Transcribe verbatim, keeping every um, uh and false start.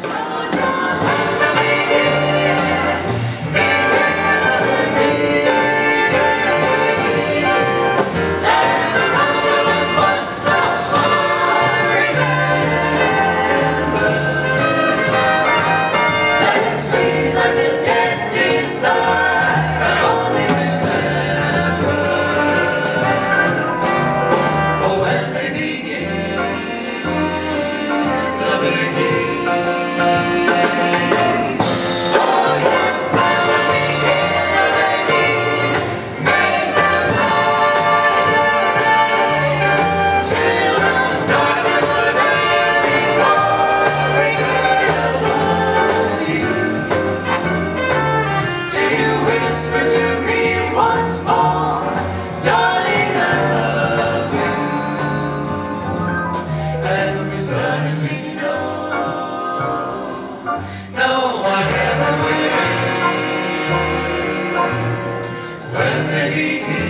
Whisper to me once more, darling, I love you. And we suddenly know no one ever will when they begin.